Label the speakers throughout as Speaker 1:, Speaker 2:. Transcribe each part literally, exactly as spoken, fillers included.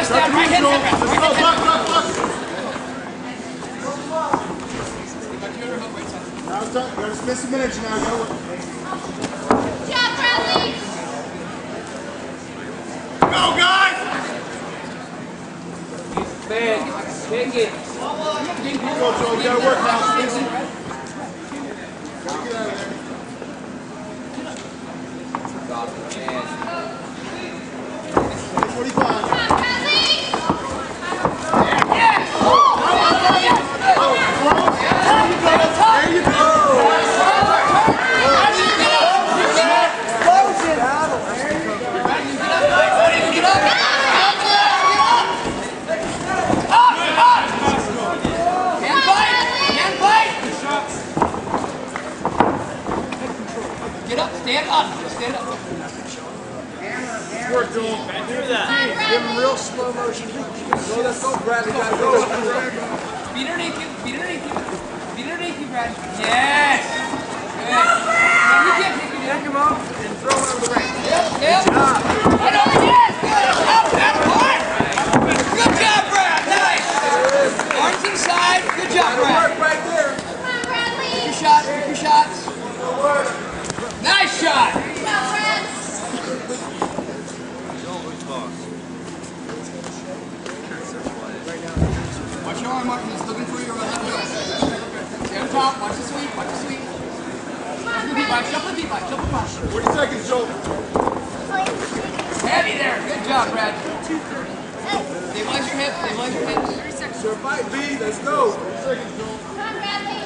Speaker 1: stand, right hand, right hand.
Speaker 2: Let's go, block, block, block. Now it's done. You gotta spend some minutes now. Go.
Speaker 3: Job, Bradley!
Speaker 2: Go, guys!
Speaker 1: Man, kick it.
Speaker 2: Go, Joe. You gotta work now. Spencer. Get out of there. forty-five.
Speaker 3: Job, Bradley!
Speaker 2: There you go.
Speaker 1: Get up, stand up, stand up.
Speaker 2: Work, Joel.
Speaker 4: Do that.
Speaker 2: Give him real slow motion. Go, let's go, Bradley. Gotta go.
Speaker 1: Feet underneath you, feet underneath you. Feet underneath you, Brad. Yes! Good. No, you can't take it.
Speaker 2: Pick him up and throw him over the ring.
Speaker 1: Yep, yep. Right over, yes! Good. Up, up, hard. Good job, Brad. Nice. Arms inside. Good job, Brad.
Speaker 2: Work right there.
Speaker 3: Come on, Bradley!
Speaker 1: Pick your shots, pick your shots. Nice shot.
Speaker 3: Job, Brad!
Speaker 1: Watch your arm, Martin. He's looking for you. Left wheel. Stay on top. Watch the sweep. Watch the sweep. Jump the beat, Mike. Jump the beat, Mike. Jump the punch.
Speaker 2: forty seconds, Joel.
Speaker 1: Heavy there. Good job, Brad. Stabilize your hips. Stabilize your hips.
Speaker 2: Sure fight, B. Let's go. forty seconds, Joel.
Speaker 3: Come on, Bradley!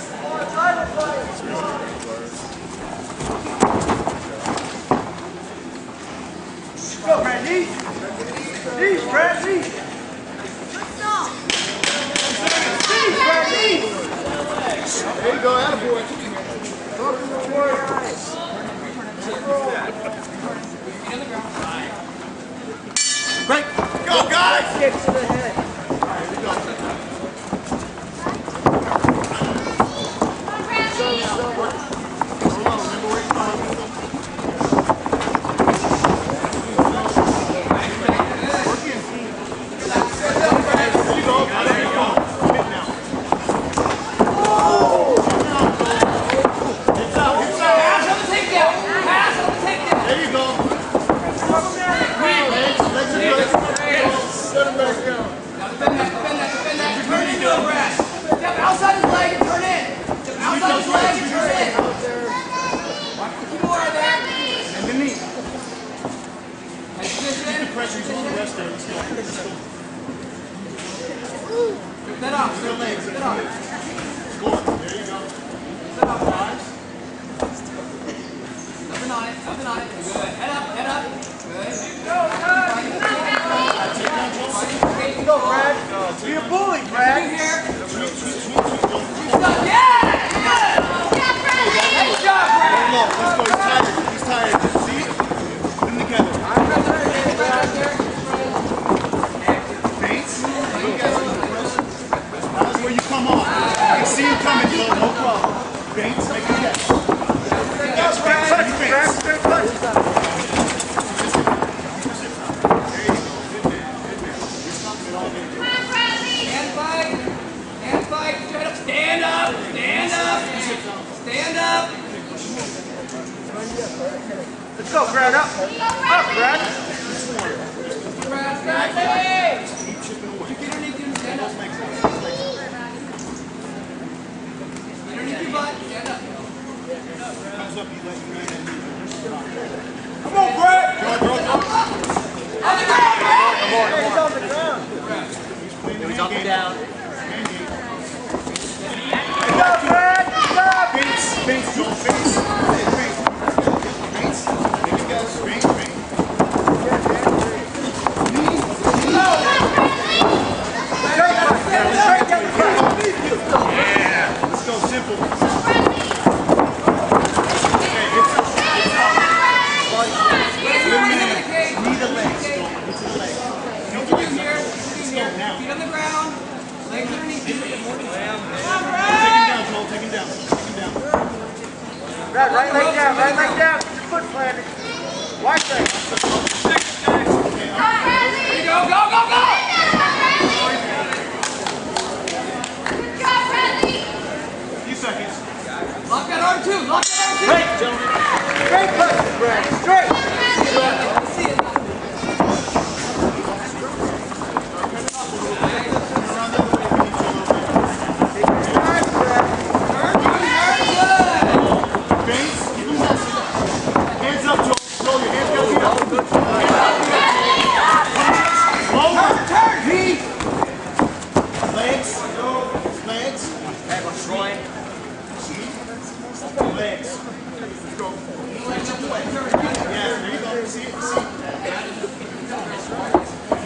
Speaker 2: Go, Brad. Knees. Knees, Brad. Knees. Knees, Brad. Knees. There you go, attaboy. Talk to the boy. Great. Go, guys. Kick to the head.
Speaker 1: Outside his leg and turn in. Step outside his leg and turn in. Watch the door there.
Speaker 2: And the knee.
Speaker 1: Head position.
Speaker 2: The pressure's on the rest there. Let's go.
Speaker 1: Flip that up. Flip that up.
Speaker 2: Score. There you go.
Speaker 1: Set up, guys. Nothing on it. Nothing on it. Good. Head up. Head up. Good. Go,
Speaker 2: Go, Brad. Be a bully, Brad.
Speaker 1: in here.
Speaker 2: Sweet, sweet, sweet, sweet. Go.
Speaker 1: Yeah! Good. Nice job, Brad.
Speaker 2: Low. Let's go. He's tired. He's tired. See? Put them together. Feints. That's where you come on. I can see him coming, Joe. No problem. Feints. Make a guess. Yes, Brad. Touch, Brad. Touch.
Speaker 1: Stand up! Stand up! Stand up!
Speaker 2: Let's go, Brad. Up. Up, Brad.
Speaker 1: Brad, Brad, hey! Keep it underneath you. Stand up. Underneath your butt. Stand up.
Speaker 2: Come on, Brad.
Speaker 1: On the ground, Brad!
Speaker 2: Come on, he's on the ground.
Speaker 4: He's up and down.
Speaker 2: Good job, Brad. Good job. Feints. Feints, Joel. Feints. Feints. Feints. Make a guess. Feints. Feints. Yeah. Let's go simple. Knee the legs. Go. Knee to the legs.
Speaker 1: Don't do here. Feet on the ground. Legs underneath you. Come on, Brad!
Speaker 2: Take him down, Joel. Take him down. Take him down.
Speaker 5: Brad, right leg down, right leg down. Foot planted. Watch that.
Speaker 1: Go, go, go, go!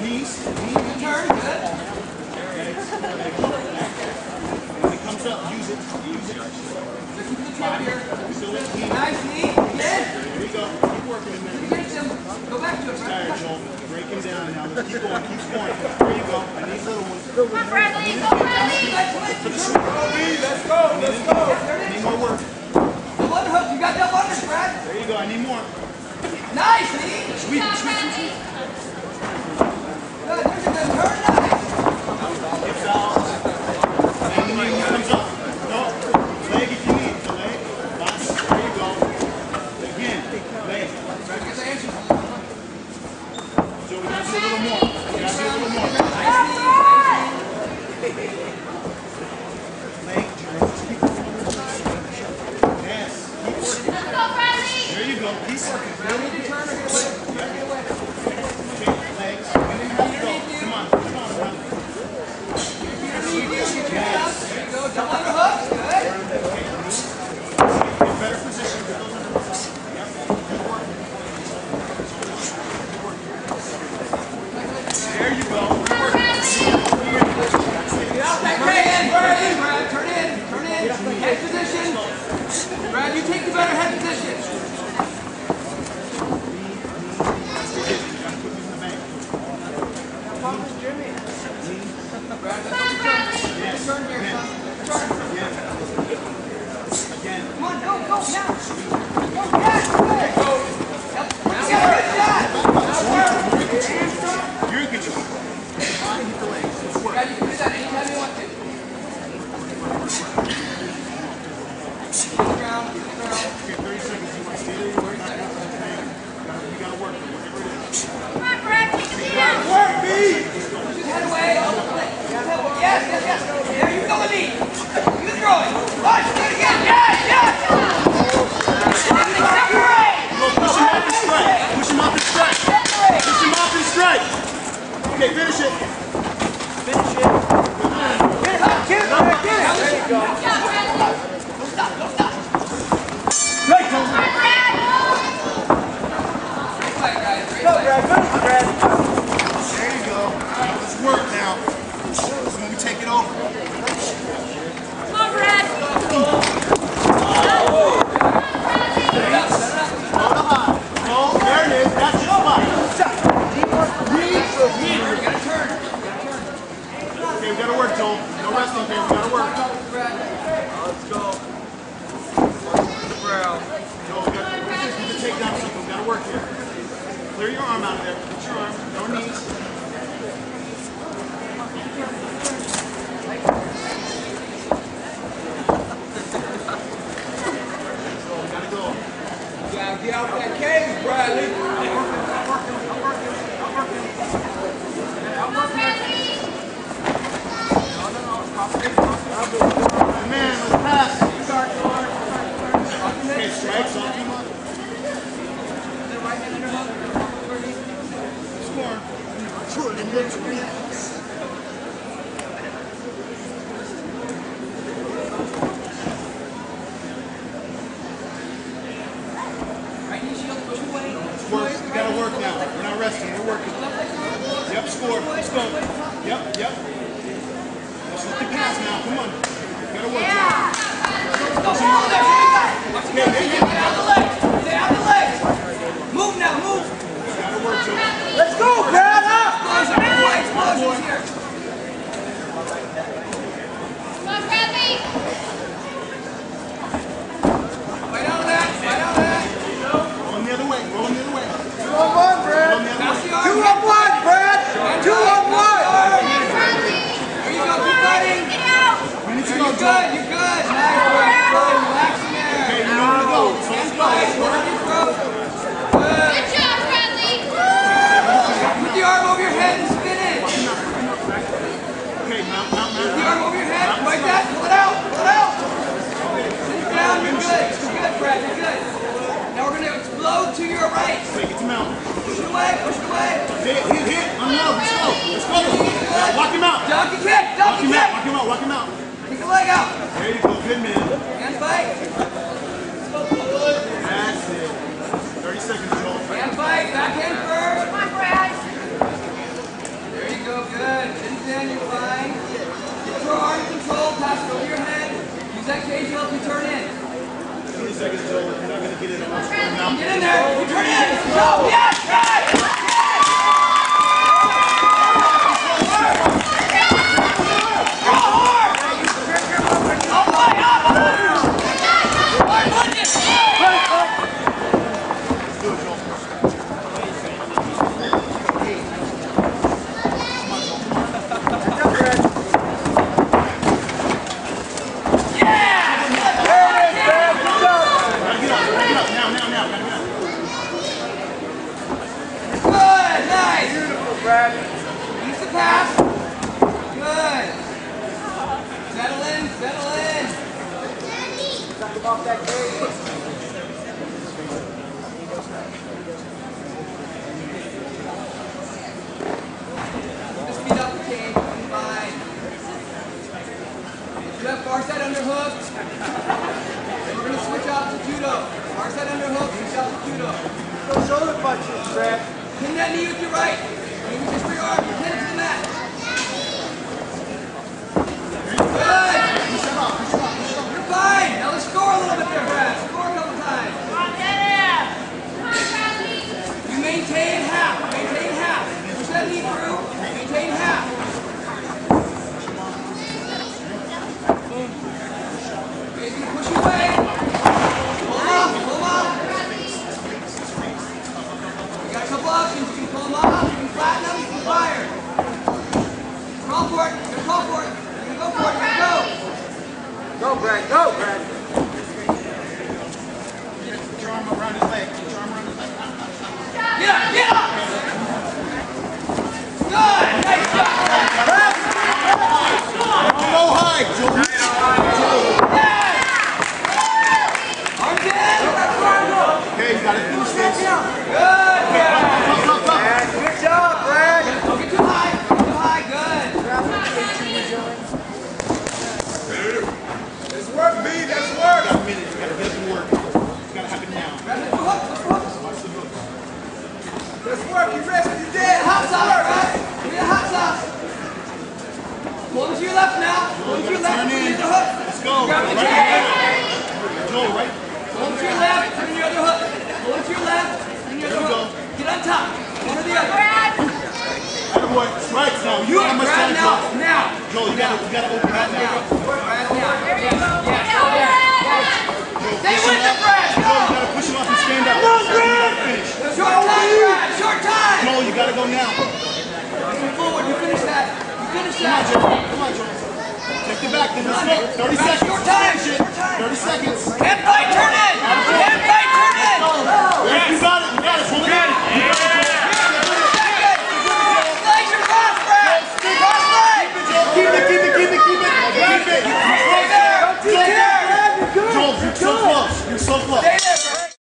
Speaker 2: Knees, knees.
Speaker 1: Good turn, good.
Speaker 2: When it comes up, use it. Use it.
Speaker 1: Keep the trip here.
Speaker 2: Still with knee.
Speaker 1: Nice knee. Again.
Speaker 2: There you go. Keep working a minute.
Speaker 1: Get him. Go back to it,
Speaker 2: Tired,
Speaker 1: right?
Speaker 2: Joel. Break him down now. Let's keep going. Keep going. There you go. I need little ones.
Speaker 3: Come on, Bradley. Go, Bradley.
Speaker 2: Let's go. Let's go. I need more work.
Speaker 1: Double underhook. You got double unders, Brad.
Speaker 2: There you go. I need more.
Speaker 1: Nice knee.
Speaker 2: Sweep,
Speaker 3: Good job,
Speaker 2: sweep,
Speaker 3: Bradley.
Speaker 2: sweep.
Speaker 1: Good. There's a good turn. Nice.
Speaker 2: Hips out. And when he comes up. No. Leg if you need. The leg. Nice. There you go. Again. Leg.
Speaker 1: Try to get the answers.
Speaker 2: So we gotta do a little more. We gotta do a little more.
Speaker 1: Nice knee.
Speaker 2: Leg. Yes. Keep working.
Speaker 3: Let's go, Bradley.
Speaker 2: There you go. Keep working.
Speaker 1: You need to turn or get away. Get away.
Speaker 2: Okay. Legs. And then how you go. Come on. Come on. Come on.
Speaker 1: Yes. There you go. Double underhook. Good.
Speaker 2: Get better position with those underhooks. Yep. Good work. There you go.
Speaker 3: Come on, Bradley.
Speaker 1: Get out that hand. Turn in, Brad. Turn in. Turn in. Head position. Brad, you take the better head position. Brad,
Speaker 3: Come on, Bradley.
Speaker 1: turn here, son. Turn.
Speaker 2: Again.
Speaker 1: Come on, go, go, now. Go, yes, good. Go. Yep. Good shot.
Speaker 2: You're in control. Fine, hit the legs. It's work.
Speaker 1: Brad, you can do that anytime you want to. Get the ground, get the ground.
Speaker 2: Okay, thirty seconds. You want to stay there? You work. You gotta work. Whatever it is.
Speaker 3: Come on, Brad. Take a seat out.
Speaker 2: Work, B!
Speaker 1: Push his head away. Yes, yes, yes. There you go, Lee. You throw it. Push, do it again. Yes, yes. Separate.
Speaker 2: Go push him off and strike. Push him off and strike.
Speaker 1: Separate.
Speaker 2: Push him off and strike. Okay, finish it. Finish it.
Speaker 1: Get it up, get it up, get it. There you go.
Speaker 3: Good job, Bradley.
Speaker 1: Don't stop, don't stop.
Speaker 2: Right,
Speaker 3: Come on, Brad.
Speaker 1: Great fight, guys. Great
Speaker 5: Go,
Speaker 1: fight.
Speaker 5: Brad. Move, Brad.
Speaker 2: there you go. Let's work now. This is when we take it over.
Speaker 3: Come on, Brad.
Speaker 2: Go to high. Go, there it is. That's your spot.
Speaker 1: We're gonna turn.
Speaker 2: Okay, we gotta work, Joel. No resting here. We gotta work.
Speaker 1: Let's go. Brown.
Speaker 2: Joel, we gotta, we need to take down something. We gotta work here. Clear your arm out of there. Put your arm. No knees. Gotta go.
Speaker 1: You gotta get out that cage, Bradley.
Speaker 3: Come on, Bradley.
Speaker 2: Man, let's pass. Okay, strikes off him up. Score.
Speaker 1: Right knee shield, push away.
Speaker 2: Work. We gotta work now. We're not resting. We're working. Yep, score. Let's go. Yep, yep. Let's let the pass now. Come on. Gotta work.
Speaker 3: Yeah.
Speaker 1: Go, hold there. Watch it, get out the legs. Get out the legs. Move now, move.
Speaker 2: Gotta work, Joe.
Speaker 5: Let's go, Brad. Up.
Speaker 1: Explosion, boy, explosions here.
Speaker 3: Come on, Bradley.
Speaker 1: Right on that, right on that.
Speaker 2: Roll him the other way. Roll him the other way.
Speaker 5: Two on one,
Speaker 2: Roll
Speaker 5: Brad.
Speaker 2: him the other
Speaker 1: Pass
Speaker 2: way.
Speaker 1: the arm.
Speaker 5: Two on one, Brad. Two on one.
Speaker 3: Bradley.
Speaker 1: There you go, keep fighting.
Speaker 3: Get out.
Speaker 2: We need to
Speaker 1: You're
Speaker 2: go,
Speaker 1: good,
Speaker 2: Joe.
Speaker 1: you're good. Nice work, bro. Relaxing there.
Speaker 2: Okay, you know where to go. So let's go.
Speaker 1: Nice
Speaker 2: Let's work.
Speaker 1: work, your throat. Good.
Speaker 3: Good job, Bradley.
Speaker 1: Put the arm over your head and spin it.
Speaker 2: Okay, mount, mount,
Speaker 1: Put the
Speaker 2: mount.
Speaker 1: arm over your head, like that. Pull it out, pull it out. Sit it down, you're good. You're good, Brad, you're good. Now we're going to explode to your right.
Speaker 2: Take it to mount.
Speaker 1: Push it away, push it away.
Speaker 2: Hit, hit, hit. Unload. Let's go. Let's go. Now, walk him out.
Speaker 1: Donkey kick,
Speaker 2: Walk
Speaker 1: donkey
Speaker 2: him out.
Speaker 1: kick.
Speaker 2: Walk him out. Walk him out.
Speaker 1: Kick a leg out.
Speaker 2: There you go. Good man.
Speaker 1: Hand fight.
Speaker 2: That's it. thirty seconds, Joel.
Speaker 1: Hand fight, backhand first.
Speaker 3: Come on, Brad.
Speaker 2: get it. Let's put him out.
Speaker 1: Get in there. You turn in. Go. Yes. Right. Go hard. All the way up. Hard punches.
Speaker 2: Do it, Joel.
Speaker 5: Brad.
Speaker 1: Use the pass. Good. Settle in, settle in.
Speaker 5: Suck him off that cage.
Speaker 1: Just speed up the cage. Fine. You have far side underhook. We're going to switch off to judo. Far side underhook, switch off to judo.
Speaker 5: Go shoulder punches, Brad.
Speaker 1: Pin that knee with your right. Maybe just for your arm. Pin it to the mat. Good. You're fine. Now let's score a little bit there, Brad. Score a couple times. You maintain half. Maintain half. Push that knee through. Maintain half. Okay, he's going to push you away. Pull off. Pull off. You got a couple options. You can pull them off. You can flatten them. You can fire. Crawl for it. You're going to call for it. You're going to go for it. You're going to go.
Speaker 5: Go, Brad. Go, Brad.
Speaker 2: Put your arm around his leg. Put your arm around his leg.
Speaker 1: Get up. Get up. Good. Nice job.
Speaker 2: Go high, Joel.
Speaker 1: Yes. Arms in.
Speaker 2: Okay, you gotta finish this.
Speaker 1: Good. Good.
Speaker 2: Come, come, come.
Speaker 5: Brad, good job, Brad.
Speaker 1: Don't get too high. Don't get too high. Good.
Speaker 2: That's work, B. That's work. You got a minute. You gotta get up and work. It's gotta happen now.
Speaker 1: Grab the hook. The hook.
Speaker 2: Watch the hook.
Speaker 5: That's work. You rest. You
Speaker 1: Get
Speaker 5: did.
Speaker 1: hot sauce, right? Give me the hot sauce. Pull him to your left now. Pull him to your left.
Speaker 2: Turn
Speaker 1: Put
Speaker 2: in.
Speaker 1: him in the hook.
Speaker 2: Let's go.
Speaker 1: Grab the
Speaker 2: Right
Speaker 1: cage.
Speaker 2: here. Joel, right?
Speaker 1: Pull him to your left. Turn your other hook. Pull him to your left. Turn your
Speaker 2: There
Speaker 1: other
Speaker 2: we
Speaker 1: hook. Get on top. One or the other.
Speaker 2: Attaboy. Strikes now. You
Speaker 1: Good.
Speaker 2: have much
Speaker 1: Grab
Speaker 2: time,
Speaker 1: now.
Speaker 2: Joel.
Speaker 1: Now.
Speaker 2: Joel, you gotta, you gotta open
Speaker 1: Grab
Speaker 2: that
Speaker 1: now.
Speaker 2: now.
Speaker 1: Grab now. Yes. Yes. Go there. Stay with the Brad.
Speaker 2: Joel, you gotta push him off and stand up. You gotta finish.
Speaker 1: Short time, Brad. Short time.
Speaker 2: Joel, you gotta go now.
Speaker 1: Move forward. You finish that. You finish
Speaker 2: Come on,
Speaker 1: that.
Speaker 2: Joel. Come on, Joel. Take it back. Then let's go. thirty
Speaker 1: Brad,
Speaker 2: seconds.
Speaker 1: short time.
Speaker 2: Finish it.
Speaker 1: Short time.
Speaker 2: thirty seconds.
Speaker 1: Can't fight, turn in. Can't fight, turn in.
Speaker 2: There you